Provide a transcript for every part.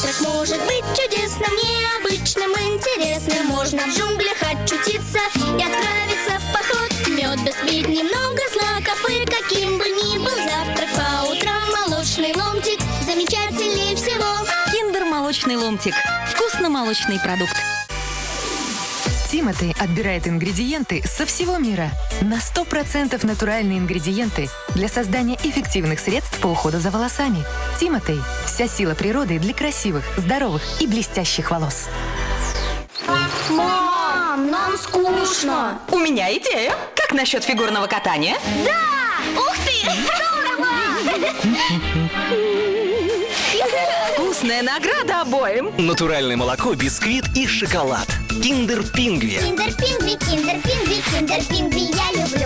завтрак может быть чудесным, необычным, интересным. Можно в джунглях очутиться и отправиться в поход. Мед безбит, немного злаков, и каким бы ни был завтрак по утрам, молочный ломтик замечательнее всего. Киндер молочный ломтик. Вкусно-молочный продукт. Тимати отбирает ингредиенты со всего мира. На 100% натуральные ингредиенты для создания эффективных средств по уходу за волосами. Тимати – вся сила природы для красивых, здоровых и блестящих волос. Мам, нам скучно. У меня идея. Как насчет фигурного катания? Да! Ух ты! Здорово! Вкусная награда обоим. Натуральное молоко, бисквит и шоколад. Киндер Пингви. Киндер Пингви, Киндер Пингви, Киндер Пингви я люблю.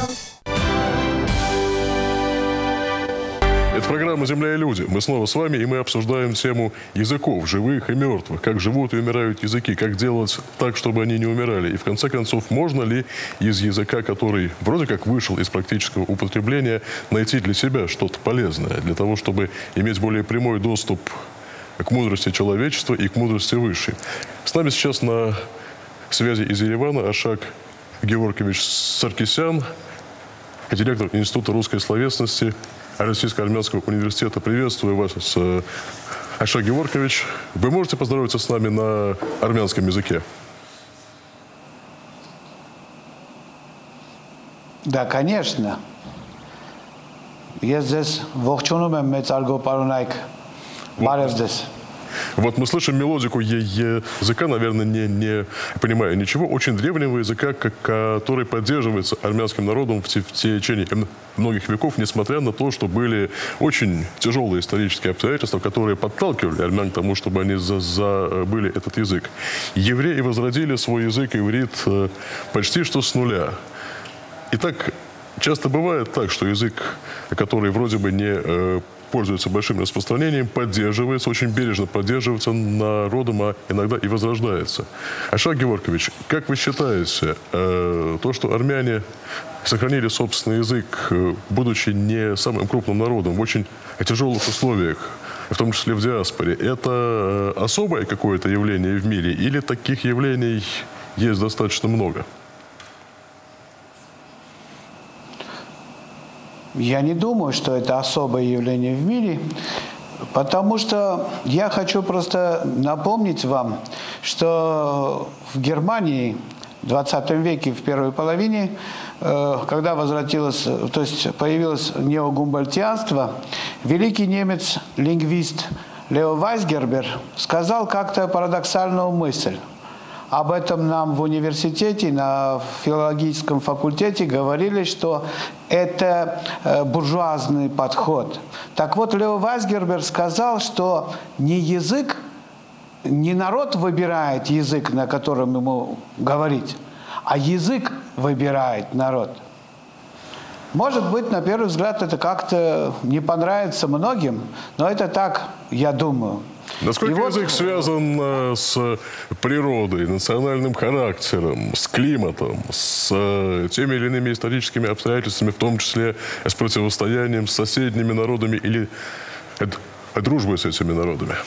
Это программа «Земля и люди». Мы снова с вами, и мы обсуждаем тему языков, живых и мертвых. Как живут и умирают языки, как делать так, чтобы они не умирали. И в конце концов, можно ли из языка, который вроде как вышел из практического употребления, найти для себя что-то полезное, для того, чтобы иметь более прямой доступ к мудрости человечества и к мудрости высшей. С нами сейчас на связи из Еревана Ашак Геворкевич Саркисян, директор Института русской словесности Российско-армянского университета. Приветствую вас, Ашак Геворкевич. Вы можете поздороваться с нами на армянском языке? Да, конечно. Я здесь ողջունում եմ մեծ արգոպարունայք բարև ձեզ. Вот мы слышим мелодику языка, наверное, не понимая ничего, очень древнего языка, который поддерживается армянским народом в течение многих веков, несмотря на то, что были очень тяжелые исторические обстоятельства, которые подталкивали армян к тому, чтобы они забыли этот язык. Евреи возродили свой язык иврит почти что с нуля. И так часто бывает так, что язык, который вроде бы не пользуется большим распространением, поддерживается, очень бережно поддерживается народом, а иногда и возрождается. Ашак Геворкевич, как вы считаете, то, что армяне сохранили собственный язык, будучи не самым крупным народом, в очень тяжелых условиях, в том числе в диаспоре, это особое какое-то явление в мире или таких явлений есть достаточно много? Я не думаю, что это особое явление в мире, потому что я хочу просто напомнить вам, что в Германии в 20 веке, в первой половине, когда возвратилось, то есть появилось неогумбольтианство, великий немец-лингвист Лео Вайсгербер сказал как-то парадоксальную мысль. Об этом нам в университете, на филологическом факультете говорили, что это буржуазный подход. Так вот, Лео Вайсгербер сказал, что не язык, не народ выбирает язык, на котором ему говорить, а язык выбирает народ. Может быть, на первый взгляд, это как-то не понравится многим, но это так, я думаю. Насколько язык связан с природой, национальным характером, с климатом, с теми или иными историческими обстоятельствами, в том числе с противостоянием с соседними народами или дружбой с этими народами?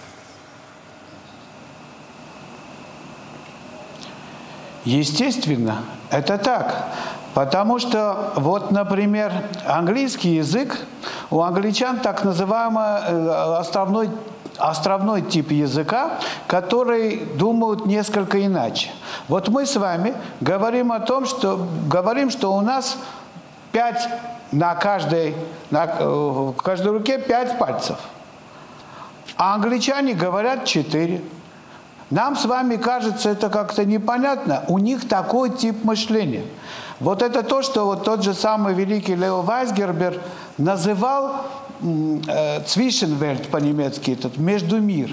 Естественно, это так. Потому что, вот, например, английский язык, у англичан так называемый островной тип языка, который думают несколько иначе. Вот мы с вами говорим о том, что у нас в каждой руке 5 пальцев. А англичане говорят 4. Нам с вами кажется это как-то непонятно. У них такой тип мышления. Вот это то, что вот тот же самый великий Лео Вайсгербер называл Zwischenwelt по-немецки, этот междумир.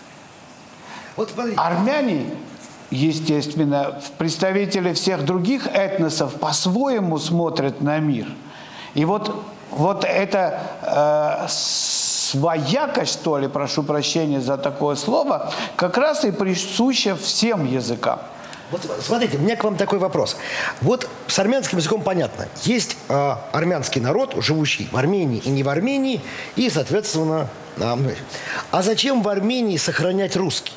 Армяне, естественно, представители всех других этносов по-своему смотрят на мир. И вот эта своякость, что ли, прошу прощения за такое слово, как раз и присуща всем языкам. Вот смотрите, у меня к вам такой вопрос. Вот с армянским языком понятно. Есть армянский народ, живущий в Армении и не в Армении, и, соответственно... А зачем в Армении сохранять русский?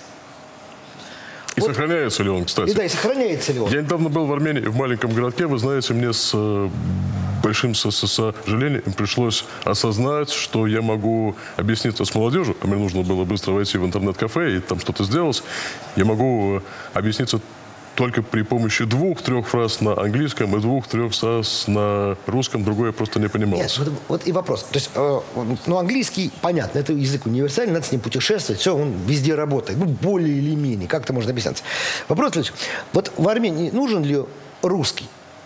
И сохраняется ли он, кстати? И да, и сохраняется ли он? Я недавно был в Армении, в маленьком городке. Вы знаете, мне с большим сожалением пришлось осознать, что я могу объясниться с молодежью, а мне нужно было быстро войти в интернет-кафе и там что-то сделать. Я могу объясниться только при помощи 2-3 фраз на английском и 2-3 фраз на русском. Другое я просто не понимал. Нет, вот и вопрос. То есть, ну, английский, понятно, это язык универсальный, надо с ним путешествовать, все, он везде работает. Ну, более или менее, как это можно объясняться. Вопрос следующий. Вот в Армении нужен ли русский?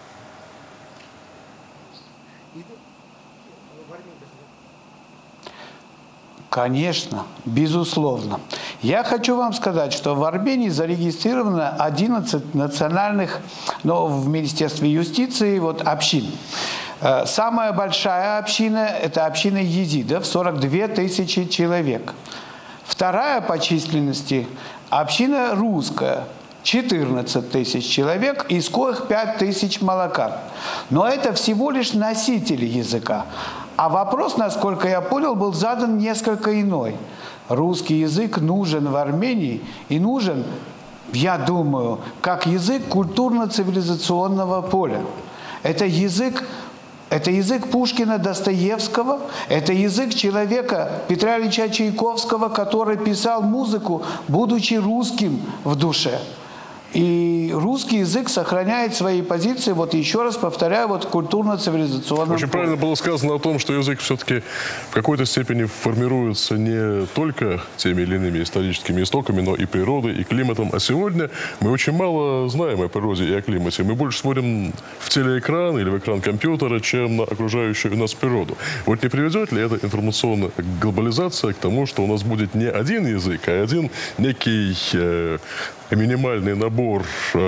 Конечно, безусловно. Я хочу вам сказать, что в Армении зарегистрировано 11 национальных, но в Министерстве юстиции, общин. Самая большая община – это община езидов, 42 тысячи человек. Вторая по численности – община русская, 14 тысяч человек, из коих 5 тысяч молокан. Но это всего лишь носители языка. А вопрос, насколько я понял, был задан несколько иной. Русский язык нужен в Армении и нужен, я думаю, как язык культурно-цивилизационного поля. Это язык Пушкина, Достоевского, это язык человека Петра Ильича Чайковского, который писал музыку, будучи русским в душе. И русский язык сохраняет свои позиции, еще раз повторяю, культурно-цивилизационном. Очень правильно было сказано о том, что язык все-таки в какой-то степени формируется не только теми или иными историческими истоками, но и природой, и климатом. А сегодня мы очень мало знаем о природе и о климате. Мы больше смотрим в телеэкран или в экран компьютера, чем на окружающую нас природу. Вот не приведет ли эта информационная глобализация к тому, что у нас будет не один язык, а один некий минимальный набор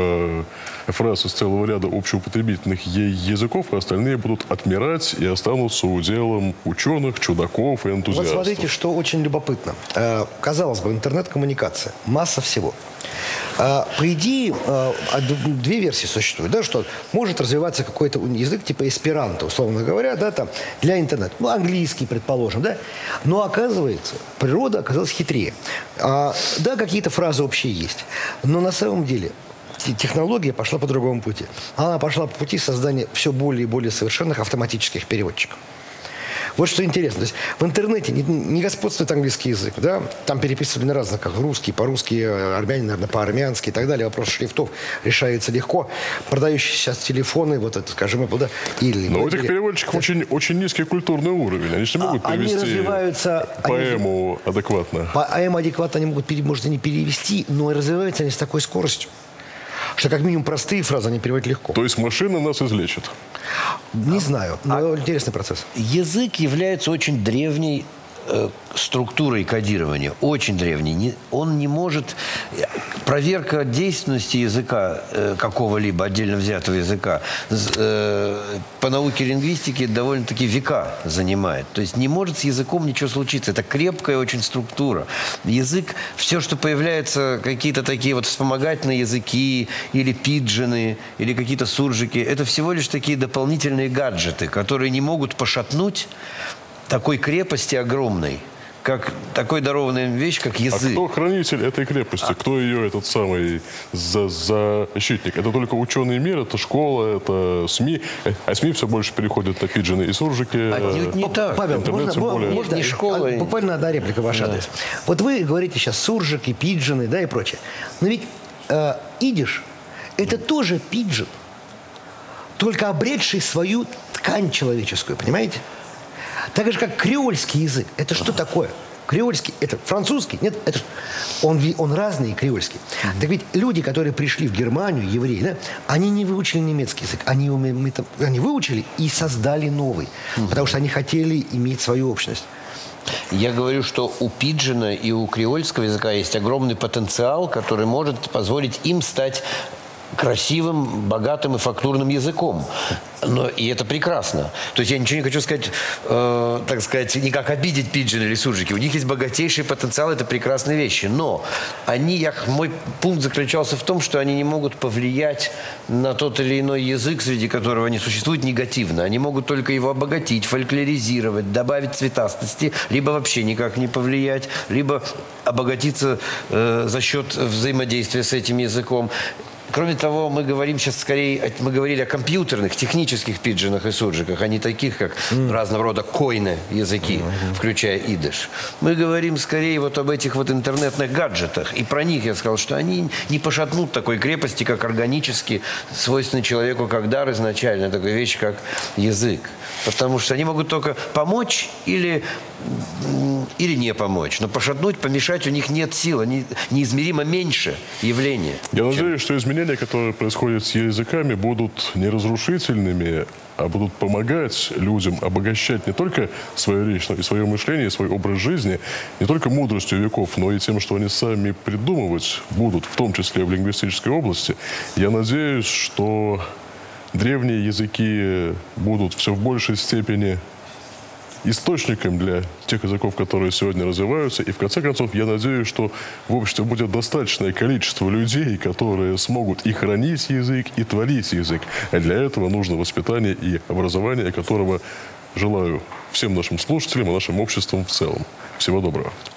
фраз из целого ряда общеупотребительных языков, а остальные будут отмирать и останутся уделом ученых, чудаков и энтузиастов. Вот смотрите, что очень любопытно. Казалось бы, интернет-коммуникация, масса всего. По идее, две версии существуют, да, что может развиваться какой-то язык типа эсперанто, условно говоря, да, там, для интернета. Ну, английский, предположим, да. Но оказывается, природа оказалась хитрее. Да, какие-то фразы общие есть, но на самом деле технология пошла по другому пути. Она пошла по пути создания все более и более совершенных автоматических переводчиков. Вот что интересно. То есть в интернете не господствует английский язык. Да? Там переписывали на разных, как русский, по-русски, армянин, наверное, по-армянски и так далее. Вопрос шрифтов решается легко. Продающие сейчас телефоны, скажем, Apple, да, или... Но у этих переводчиков очень низкий культурный уровень. Они же не могут перевести поэму адекватно. Поэму адекватно они могут, может, и не перевести, но развиваются они с такой скоростью, что как минимум простые фразы они переводят легко. То есть машина нас излечит? Не знаю, но интересный процесс. Язык является очень древней структурой кодирования, очень древней. Он не может... Проверка действенности языка, какого-либо отдельно взятого языка, по науке лингвистики довольно-таки века занимает. То есть не может с языком ничего случиться. Это крепкая очень структура. Язык, все, что появляется, какие-то такие вспомогательные языки, или пиджины, или какие-то суржики, это всего лишь такие дополнительные гаджеты, которые не могут пошатнуть такой крепости огромной, как такой дарованная вещь, как язык. А кто хранитель этой крепости? Кто ее, этот самый защитник? Это только ученый мир, это школа, это СМИ. А СМИ все больше переходят на пиджины и суржики. Отнюдь не так. Павел, можно не школа. Буквально одна реплика ваша адрес. Вот вы говорите сейчас суржики, пиджины, да, и прочее. Но ведь идиш – это тоже пиджин, только обретший свою ткань человеческую, понимаете? Так же, как креольский язык. Это что такое? Креольский, это французский? Нет, это он разный, креольский. Так ведь люди, которые пришли в Германию, евреи, да, они не выучили немецкий язык. Они выучили и создали новый. Потому что они хотели иметь свою общность. Я говорю, что у пиджина и у креольского языка есть огромный потенциал, который может позволить им стать красивым, богатым и фактурным языком. И это прекрасно. То есть я ничего не хочу сказать, так сказать, никак обидеть пиджины или суржики. У них есть богатейший потенциал, это прекрасные вещи. Но мой пункт заключался в том, что они не могут повлиять на тот или иной язык, среди которого они существуют, негативно. Они могут только его обогатить, фольклоризировать, добавить цветастости, либо вообще никак не повлиять, либо обогатиться за счет взаимодействия с этим языком. Кроме того, мы говорим сейчас скорее, мы говорили о компьютерных, технических пиджинах и суржиках, а не таких, как разного рода койны языки, включая идыш. Мы говорим скорее вот об этих вот интернетных гаджетах. И про них я сказал, что они не пошатнут такой крепости, как органически свойственный человеку как дар изначально, такая вещь, как язык. Потому что они могут только помочь или не помочь. Но пошатнуть, помешать у них нет сил. Они неизмеримо меньше явления. Я надеюсь, что изменения, которые происходят с языками, будут не разрушительными, а будут помогать людям обогащать не только свою речь, но и свое мышление, свой образ жизни, не только мудростью веков, но и тем, что они сами придумывать будут, в том числе в лингвистической области. Я надеюсь, что древние языки будут все в большей степени источником для тех языков, которые сегодня развиваются. И в конце концов, я надеюсь, что в обществе будет достаточное количество людей, которые смогут и хранить язык, и творить язык. А для этого нужно воспитание и образование, которого желаю всем нашим слушателям и нашим обществам в целом. Всего доброго.